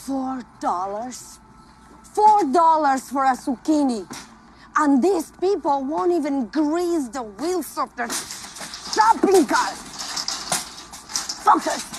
$4? $4 for a zucchini. And these people won't even grease the wheels of their shopping cart. Fuckers!